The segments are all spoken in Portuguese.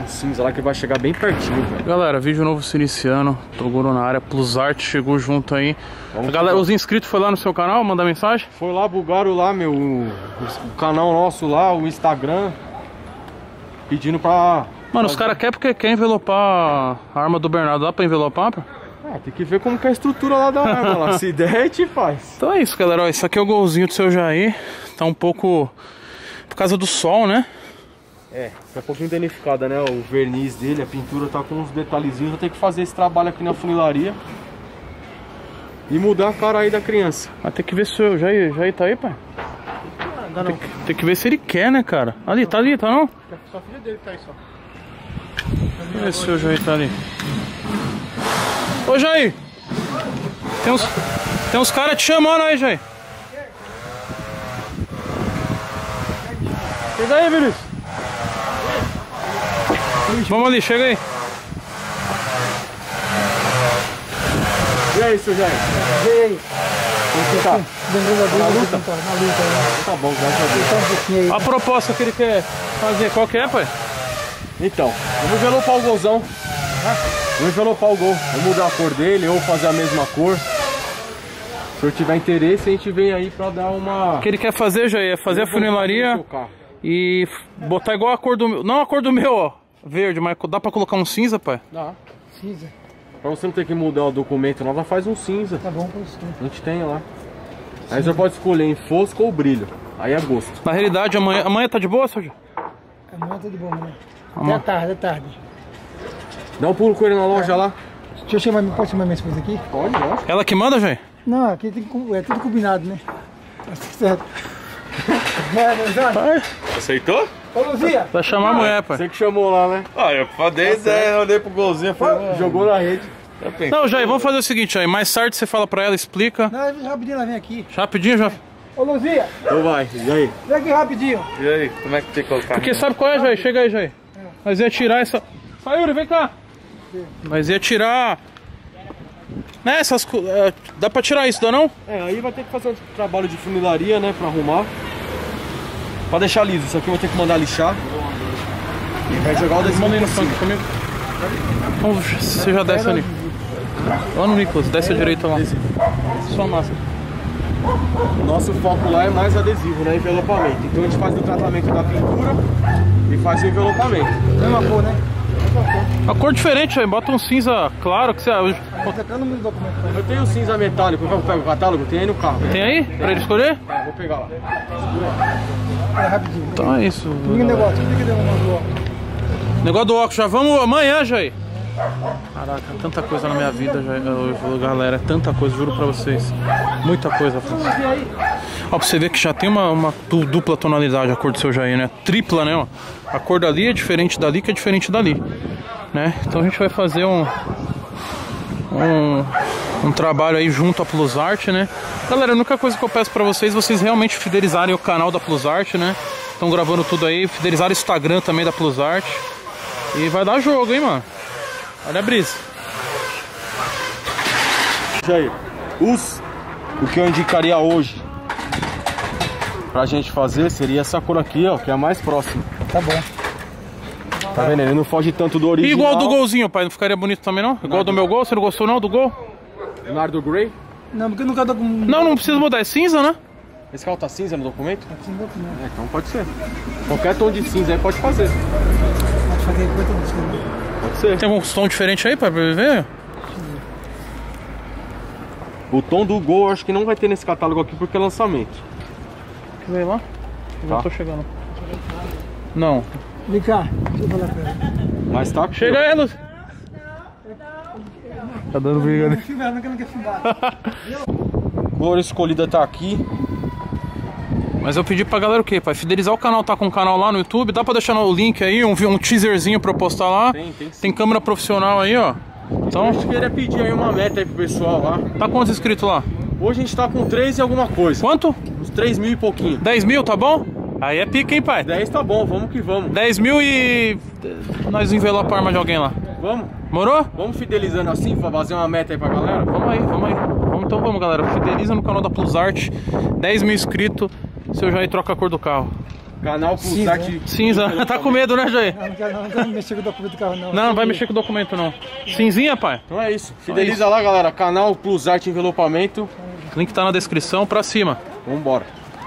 um cinza lá que vai chegar bem pertinho, velho. Galera, vídeo novo se iniciando. Toguro na área, Plusart chegou junto aí. Galera, os inscritos foi lá no seu canal, mandar mensagem? Foi lá, bugaram lá, o canal nosso lá, o Instagram, pedindo pra... Mano, os caras querem porque quer envelopar a arma do Bernardo. Dá pra envelopar, pô? Tem que ver como que é a estrutura lá da arma lá. Se der, a gente faz. Então é isso, galera. Ó, esse aqui é o golzinho do seu Jair. Tá um pouco... por causa do sol, né? Tá um pouquinho danificada, né? O verniz dele, a pintura tá com uns detalhezinhos. Vou ter que fazer esse trabalho aqui na funilaria e mudar a cara aí da criança. Mas tem que ver se o seu Jair tá aí, pai. Tem que ver se ele quer, né, cara? Ali, tá não? Só filho dele que tá aí só. Olha se o seu Jair tá ali. Ô, Jair! Tem uns caras te chamando aí, Jair. Chega aí, Vinícius. Vamos ali, chega aí. E aí, seu Jair? E aí? Como você tá? Na luta? Na luta. Tá bom, graças a Deus. Só um pouquinho aí. A proposta que ele quer fazer, qual que é, pai? Então, vamos envelopar o golzão. Vamos envelopar o gol. Vamos mudar a cor dele ou fazer a mesma cor. Se eu tiver interesse, a gente vem aí pra dar uma... O que ele quer fazer, Jair, é fazer a funilaria e botar igual a cor do meu. Não a cor do meu, ó. Verde, mas dá pra colocar um cinza, pai? Dá. Cinza. Pra você não ter que mudar o documento, nós faz um cinza. Tá bom pra você. A gente tem lá. Aí você pode escolher em fosco ou brilho. Aí é gosto. Na realidade, amanhã tá de boa, Sérgio? Amanhã tá de boa, né? Amanhã. É tarde. Dá um pulo com ele na loja lá. Deixa eu chamar, pode chamar minha esposa aqui? Pode, ó. Ela que manda, Jair? Não, aqui tem, é tudo combinado, né? Tá certo. Aceitou? Ô, Luzia! Vai chamar a mulher, pai. Você que chamou lá, né? Eu falei ideia, eu olhei pro golzinho, falei, Jogou na rede. Não, Jair, vamos fazer o seguinte, Jair. Mais tarde você fala pra ela, explica. Não, rapidinho ela vem aqui. Rapidinho, já. Ô, Luzia! Então vai, e aí? Vem aqui rapidinho. e aí, como é que tem que colocar? Porque sabe qual é, Jair? Chega aí, Jair. Nós ia tirar essa... Sai, Yuri, vem cá. Nós ia tirar... Né, essas... dá pra tirar isso, dá não? Aí vai ter que fazer um trabalho de funilaria, né, pra arrumar. Pra deixar liso, isso aqui eu vou ter que mandar lixar. E vai jogar o adesivo Manda aí no por funk cima. comigo. Então, você já desce ali. Lá no Nicolas, desce a direita lá. Só massa. Nosso foco lá é mais adesivo, né, envelopamento. Então a gente faz o tratamento da pintura e faz o envelopamento. Mesma cor, né? Uma cor diferente, Jair. Bota um cinza claro que você... Tá no meu documento. Eu tenho cinza metálico, eu pego o catálogo, tem aí no carro. Tem aí? Pra ele escolher? Vou pegar lá. É rapidinho. Então é isso. Liga o negócio, liga o negócio. Negócio do óculos, já vamos amanhã, Jair. Caraca, tanta coisa na minha vida, Jair. Galera, é tanta coisa, juro pra vocês. Muita coisa. Ó, pra você ver que já tem uma dupla tonalidade a cor do seu Jair, né? Tripla, né? Ó. A cor dali é diferente dali, que é diferente dali, né? Então a gente vai fazer um trabalho aí junto à Plusart, né? Galera, a única coisa que eu peço pra vocês realmente fidelizarem o canal da Plusart, né? Estão gravando tudo aí, fidelizar o Instagram também da Plusart. E vai dar jogo, hein, mano? Olha a brisa. Jair, o que eu indicaria hoje pra gente fazer seria essa cor aqui, ó, que é a mais próxima. Tá bom. Tá vendo? Ele não foge tanto do original. E igual do golzinho, pai, não ficaria bonito também, não? Igual do meu gol, você não gostou não do gol? Leonardo Gray. Não, porque eu nunca dou com... Não precisa mudar, é cinza, né? Esse carro tá cinza no documento? Aqui no documento. Então pode ser. Qualquer tom de cinza aí pode fazer. Pode fazer depois eu busco. Pode ser. Tem algum tom diferente aí pra ver? O tom do Gol eu acho que não vai ter nesse catálogo aqui porque é lançamento. Quer ver lá? Eu já Tá. tô chegando. Não. Vem cá, deixa eu falar pra ela. Mas tá aqui. Chega aí, Lúcio. Tá dando briga ali. Filmar, não quer filmar. Cor escolhida tá aqui. Mas eu pedi pra galera o quê, pai? Fidelizar o canal, tá com o canal lá no YouTube. Dá pra deixar o link aí, um teaserzinho pra eu postar lá. Tem sim. Tem câmera profissional aí, ó. Então, Eu queria pedir aí uma meta aí pro pessoal lá. tá quantos inscritos lá? Hoje a gente tá com 3 e alguma coisa. Quanto? Uns 3 mil e pouquinho. 10 mil, tá bom? Aí é pica, hein, pai? 10 tá bom, vamos que vamos. 10 mil e... nós envelopamos a arma de alguém lá. Vamos? Morou? Vamos fidelizando assim, pra fazer uma meta aí pra galera? Vamos aí. Então vamos, galera. Fideliza no canal da Plusart. 10 mil inscritos. Seu Jair troca a cor do carro. Canal Pulsart. Cinza. Tá com medo, né, Jair? Não quero mexer com o documento do carro, não. Não vai mexer com o documento, não. Cinzinha, pai? Então é isso. Fideliza lá, galera. Canal Pulsart Envelopamento. Link tá na descrição, pra cima. Vambora.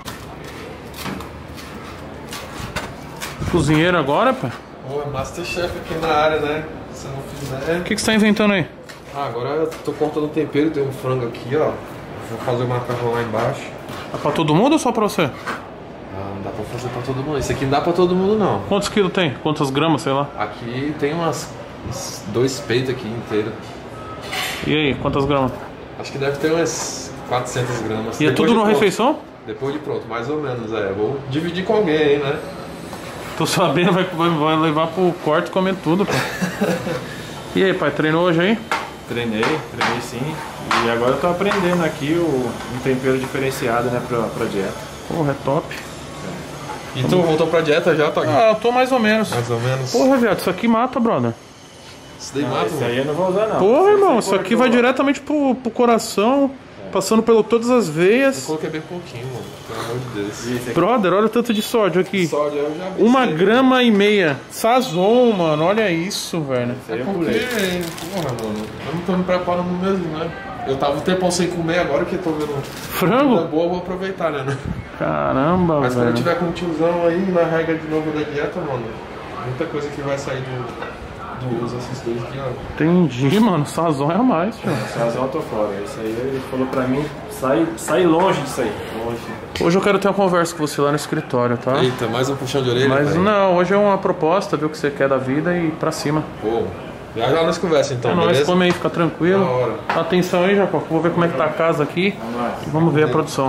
Cozinheiro agora, pai? Pô, é Masterchef aqui na área, né? Se não fizer... O que você tá inventando aí? Ah, agora eu tô cortando tempero, tem um frango aqui, ó. Vou fazer o macarrão lá embaixo. É pra todo mundo ou só pra você? Ah, não dá pra fazer pra todo mundo. Esse aqui não dá pra todo mundo, não. Quantos quilos tem? Quantas gramas, sei lá? Aqui tem uns 2 peitos aqui inteiros. E aí, quantas gramas? Acho que deve ter umas 400 gramas. E é Depois tudo de numa pronto. refeição? Depois de pronto, mais ou menos, é. Vou dividir com alguém aí, né? Tô sabendo, vai levar pro quarto comendo tudo, pô. E aí, pai, treinou hoje aí? Treinei sim. E agora eu tô aprendendo aqui um tempero diferenciado, né, pra dieta. Porra, é top. E tu voltou pra dieta já, Toque? Ah, eu tô mais ou menos. Mais ou menos. Porra, viado, isso aqui mata, brother. Isso daí Não, mata, esse mano. aí eu não vou usar não. Porra, Esse irmão, você isso aqui cortou. vai diretamente pro coração, passando por todas as Eu veias. coloquei bem pouquinho, mano. Pelo amor de Deus. Esse aqui. Brother, olha o tanto de sódio aqui. Sódio eu já vi. 1,5 grama. Sazon, mano, olha isso, velho. Esse aí eu Porque, pulei. porra, mano, eu não tô me preparando mesmo, né? Eu tava um tempão sem comer, agora que eu tô vendo comida Frango? boa, eu vou aproveitar, né? Caramba, Mas quando eu velho. tiver com um tiozão aí, na regra de novo da dieta, mano, muita coisa que vai sair do uso esses dois aqui, ó. Entendi, mano. Sazon é a mais, tio. Sazão eu tô fora. Esse aí ele falou pra mim, sai longe disso aí. Longe. Hoje eu quero ter uma conversa com você lá no escritório, tá? Eita, mais um puxão de orelha, Mas pai. não, hoje é uma proposta, ver o que você quer da vida e pra cima. Pô, já já nós conversamos então, É nóis, beleza? come aí, fica tranquilo. Da hora. Atenção aí, Jacó. Vou ver como é que tá a casa aqui. E vamos ver a produção.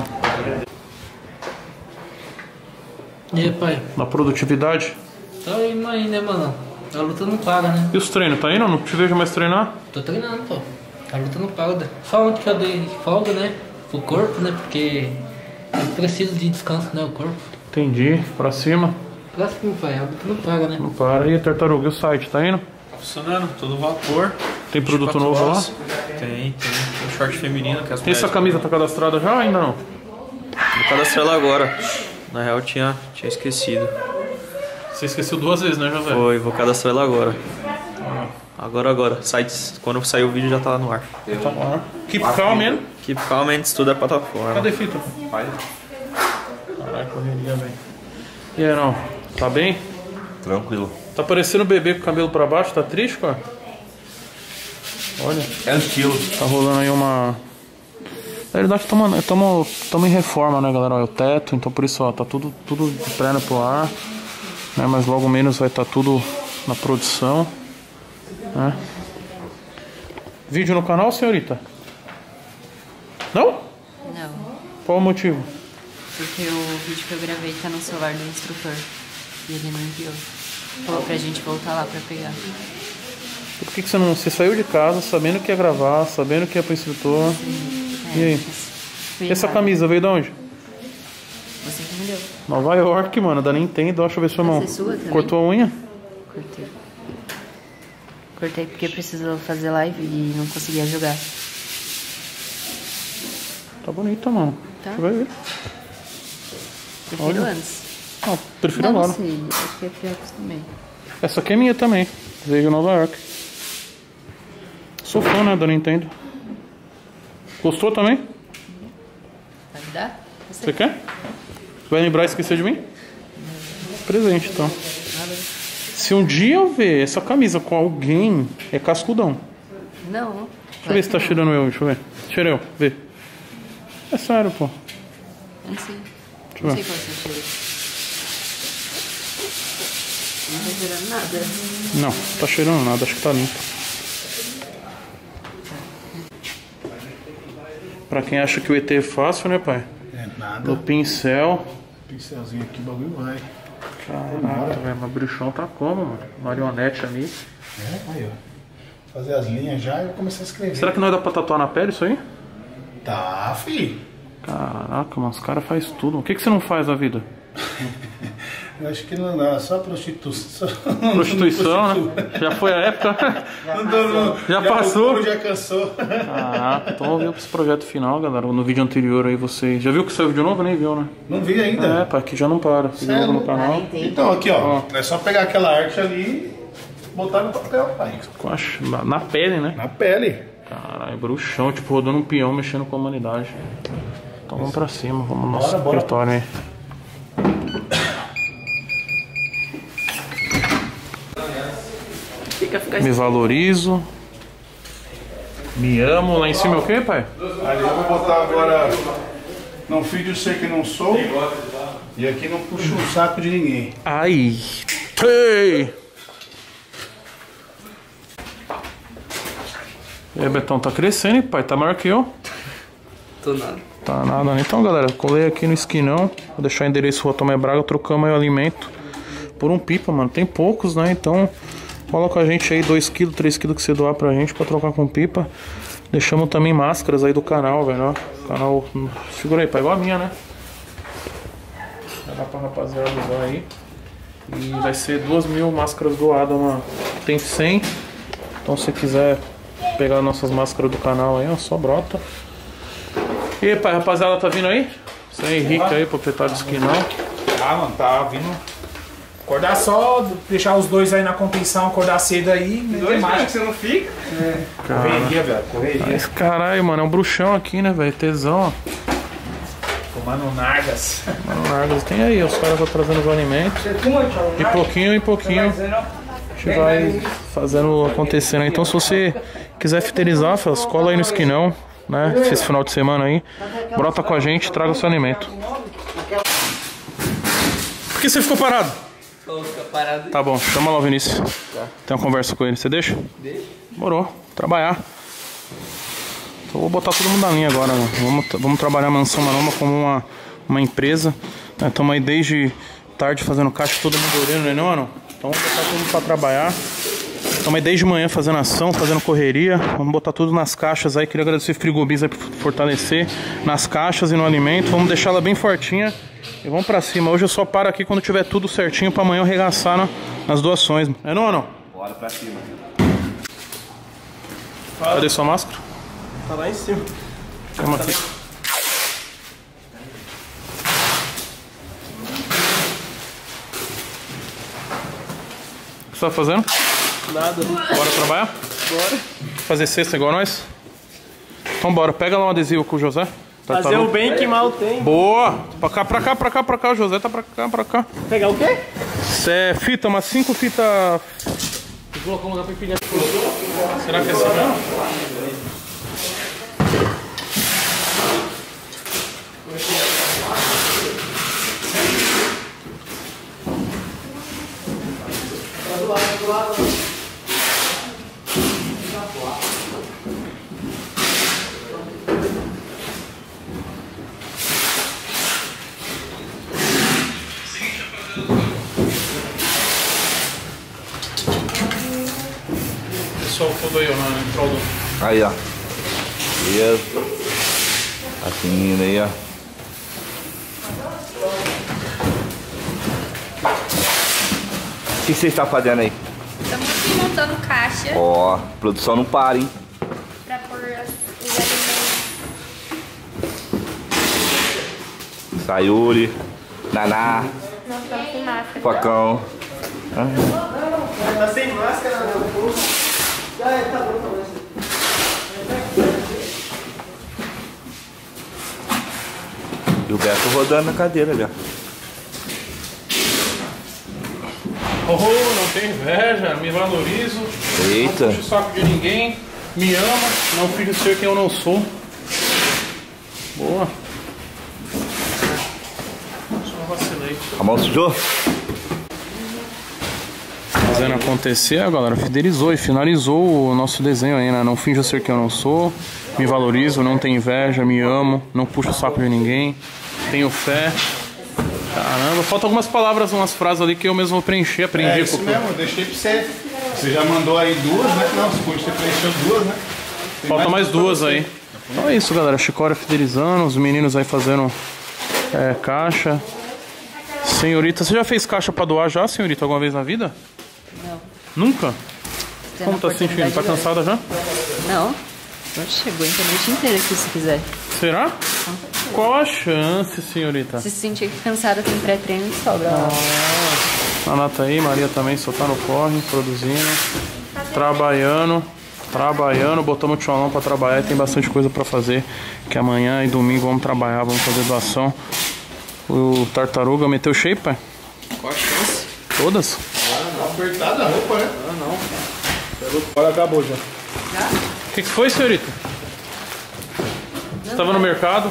E aí, pai? Na produtividade. Tá indo aí, né, mano? A luta não para, né? E os treinos, tá indo? Não te vejo mais treinar? Tô treinando, pô. A luta não para. Só ontem que eu dei folga, né? Pro corpo, né? Porque eu preciso de descanso, né? O corpo. Entendi. Pra cima. Próximo, pai. A luta não para, né? Não para aí, tartaruga. E o site, tá indo? Tá funcionando, todo vapor. Tem produto 24 novo lá? horas. Tem um short feminino que as E essa mulheres- camisa tá cadastrada já ou ainda não? Vou cadastrar ela agora. Na real tinha esquecido. Você esqueceu 2 vezes, né, José? Vou cadastrar ela agora. Agora. Sites, quando sair o vídeo já tá no ar. Tá bom. Keep calm, man. Keep calm and estuda a plataforma. Cadê fita? Caralho, correria, velho. E aí, não? Tá bem? Tranquilo. Tá parecendo um bebê com o cabelo pra baixo, tá triste, cara? Olha. É aquilo. Tá rolando aí uma... Na verdade, estamos em reforma, né, galera? Ó, é o teto, então por isso, ó, tá tudo de perna pro ar. Né? Mas logo menos vai estar tudo na produção. Né? Vídeo no canal, senhorita? Não? Não, Qual o motivo? porque o vídeo que eu gravei tá no celular do instrutor e ele não enviou. Falou pra gente voltar lá pra pegar. Por que você não... Você saiu de casa sabendo que ia gravar, sabendo que ia pro instrutor. E aí? Fui E essa errada. camisa veio de onde? Você que me deu. Nova York, mano, da Nintendo. Deixa eu ver se foi mão. Essa é sua também? Cortou a unha? Cortei. Cortei porque precisou fazer live e não conseguia jogar. Tá bonita, mano. Tá. Deixa eu ver. Prefiro Olha. antes. Não, prefiro Não, agora. não sei. Acho que é pior que também. Essa aqui é minha também. Veio de Nova York. Sou fã, né, da Nintendo. Gostou também? Vai me dar? Você quer? Vai lembrar e esquecer de mim? Presente, então. Se um dia eu ver essa camisa com alguém, é cascudão. Não. Deixa eu ver se tá cheirando eu, deixa eu ver. Cheira eu, vê. É sério, pô. Eu não sei. Deixa eu Não ver. sei qual é o seu cheiro. Não tá cheirando nada. Não, tá cheirando nada, acho que tá limpo. Pra quem acha que o ET é fácil, né, pai? É nada. No pincel. Pincelzinho aqui, o bagulho vai. Caraca, velho, mas o bruxão tá como, mano? Marionete ali. É, aí, ó. Fazer as linhas já e eu comecei a escrever. Será que não dá pra tatuar na pele isso aí? Tá, fi. Caraca, mano, os caras fazem tudo. O que você não faz na vida? Eu acho que não dá, só prostituição. Prostituição, né? Já foi a época. Já passou. Já cansou. Ah, então vamos ver esse projeto final, galera. No vídeo anterior aí vocês. Já viu que saiu vídeo novo? Nem viu, né? Não vi ainda. É, pá, aqui já não para. Vídeo novo no canal. Então aqui, ó. É só pegar aquela arte ali e botar no papel, pai. Na pele, né? Na pele. Caralho, bruxão, tipo, rodando um peão, mexendo com a humanidade. Então vamos pra cima, vamos no nosso escritório aí. Me valorizo. Me amo. Lá em cima é o que, pai? Ali eu vou botar agora. Não finge ser que não sou. E aqui não puxo o saco de ninguém. Ai. Ei. E aí, Betão, tá crescendo, hein, pai? Tá maior que eu? Tô nada. Tá nada, né? Então, galera, colei aqui no esquinão. Vou deixar o endereço Rua Tomé Braga. Trocamos aí o alimento por um pipa, mano. Tem poucos, né? Então, cola com a gente aí 2 kg, 3 kg que você doar pra gente pra trocar com pipa. Deixamos também máscaras aí do canal, velho. O canal. Segura aí, pai. Igual a minha, né? Vai dar pra rapaziada usar aí. E vai ser 2.000 máscaras doadas, mano. Tem 100. Então, se você quiser pegar nossas máscaras do canal aí, ó, só brota. E aí, pai, rapaziada, tá vindo aí? Você é Henrique aí, proprietário do esquinão. Ah, mano, tá vindo. Acordar só, deixar os dois aí na contenção, acordar cedo aí. Dois mais que você não fica? É. Correria, velho, correria. Esse caralho, mano, é um bruxão aqui, né, velho? Tesão, ó. Tomando nargas. Tomando nargas. Tem aí, os caras estão trazendo os alimentos. De pouquinho em pouquinho. A gente vai fazendo acontecendo. Então, se você quiser fidelizar, cola aí no esquinão, né? Esse final de semana aí. Brota com a gente, traga o seu alimento. Por que você ficou parado? Parado. Tá bom, chama lá o Vinícius. Tem uma conversa com ele, você deixa? Deixa. Demorou, trabalhar. Então vou botar todo mundo na linha agora, né? Vamos trabalhar a Mansão Maromba como uma empresa. Estamos aí desde tarde fazendo caixa, todo mundo olhando, não é não? Então vamos botar todo mundo pra trabalhar. Estamos aí desde manhã fazendo ação, fazendo correria. Vamos botar tudo nas caixas aí. Queria agradecer o Frigobis aí por fortalecer nas caixas e no alimento. Vamos deixar ela bem fortinha. E vamos pra cima. Hoje eu só paro aqui quando tiver tudo certinho pra amanhã eu arregaçar nas doações. É não ou não? Bora pra cima. Cadê sua máscara? Tá lá em cima. Calma aqui. O que você tá fazendo? Nada. Bora trabalhar? Bora. Fazer cesta igual nós? Então bora. Pega lá um adesivo com o José. Fazer o bem que mal tem. Boa! Pra cá, pra cá, pra cá, pra cá. O José tá pra cá, pra cá. Pegar o quê? Isso é fita, umas 5 fitas. Vou colocar um lugar pra empilhar. Será que é assim mesmo? Pessoal, tudo aí, ó, na prol do... Aí, ó. Isso. Assim, indo aí, ó. O que você está fazendo aí? Estamos aqui montando caixa. Ó, produção não para, hein? Pra pôr os alimentos. Sayuri, Naná, Nós estamos sem máscara. Facão. Tá sem máscara no pulso. Tá bom. E o Beto rodando na cadeira ali, ó. Oh, não tem inveja, me valorizo. Eita. Não puxo o saco de ninguém. Me ama, não finjo ser quem eu não sou. Boa. Só vacilei. A mão sujou? Fazendo acontecer, a galera fidelizou e finalizou o nosso desenho aí, né? Não finjo ser quem eu não sou. Me valorizo, não tenho inveja, me amo, não puxo o saco de ninguém. Tenho fé. Caramba, faltam algumas palavras, umas frases ali que eu mesmo vou preencher, aprendi. É isso mesmo, eu deixei pra você. Você já mandou aí duas, né? Não, você preencheu duas, né? Tem Faltam mais duas aí. Então é isso, galera. Chicória fidelizando, os meninos aí fazendo caixa. Senhorita, você já fez caixa pra doar já, senhorita, alguma vez na vida? Não. Nunca? Tendo Como tá se sentindo? Tá cansada já? Não. Chegou a internet inteira aqui, se quiser. Será? Qual a chance, senhorita? Se sentir cansada, tem pré-treino e sobra lá. A Nata aí, Maria também só tá no corre, produzindo, trabalhando, botamos o tcholão pra trabalhar e tem bastante coisa pra fazer, que amanhã e domingo vamos trabalhar, vamos fazer doação. O Tartaruga meteu shape, pai? Qual a chance? Todas? Apertada a roupa, né? Não. Agora acabou já. Já? O que foi, senhorita? Você estava no mercado?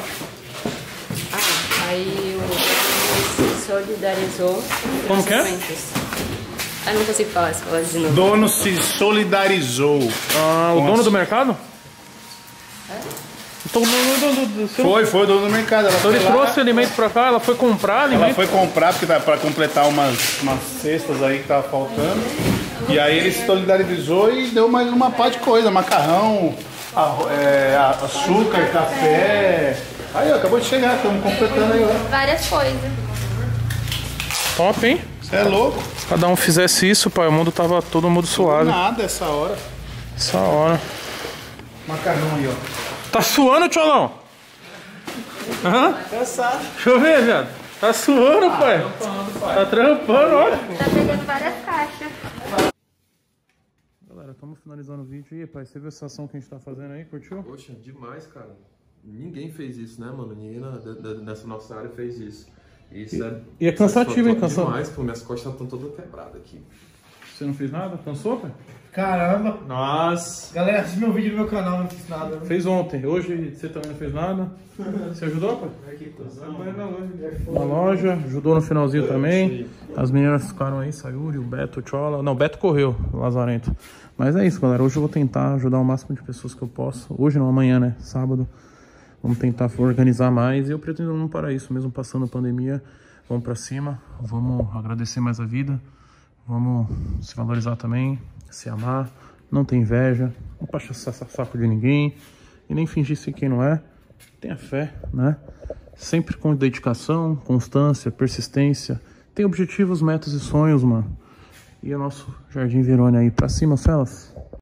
Aí o solidarizou. Como que é? Eu não consigo falar essa palavra de novo. Dono se solidarizou. Ah, o dono do mercado? Então, Foi o dono do mercado. Então ele trouxe alimento pra cá, ela foi comprar alimento? Ela foi comprar, porque tá pra completar umas cestas aí que tava faltando. E aí ele se solidarizou e deu mais uma pá de coisa, macarrão, açúcar, café. Aí, ó, acabou de chegar, estamos completando aí, ó. Várias coisas. Top, hein? Você é louco? Se cada um fizesse isso, pai, o mundo tava todo mundo suave. Nada essa hora. Essa hora. Macarrão aí, ó. Tá suando, tcholão? Hã? Cansado. Deixa eu ver, viado. Tá suando, pai. Tá trampando, olha. Tá pegando várias caixas. Galera, estamos finalizando o vídeo. E aí, pai, você viu essa ação que a gente tá fazendo aí? Curtiu? Poxa, demais, cara. Ninguém fez isso, né, mano? Ninguém nessa nossa área fez isso. Isso E é cansativo, hein? Cansativo. Demais, pô. Minhas costas estão todas quebradas aqui. Você não fez nada? Cansou, pai? Caramba! Nossa! Galera, assiste meu vídeo no meu canal, não fiz nada. Fez ontem. Hoje você também não fez nada? Você ajudou, pai? Na loja, ajudou no finalzinho também. As meninas ficaram aí, Sayuri, o Beto, o Chola. Não, o Beto correu, o Lazarento. Mas é isso, galera. Hoje eu vou tentar ajudar o máximo de pessoas que eu posso. Hoje não, amanhã, né? Sábado. Vamos tentar organizar mais. E eu pretendo não parar isso, mesmo passando a pandemia. Vamos pra cima. Vamos agradecer mais a vida. Vamos se valorizar também. Se amar. Não ter inveja. Não puxar saco de ninguém. E nem fingir ser quem não é. Tenha fé, né? Sempre com dedicação, constância, persistência. Tem objetivos, metas e sonhos, mano. E o nosso Jardim Verônia aí pra cima, felas.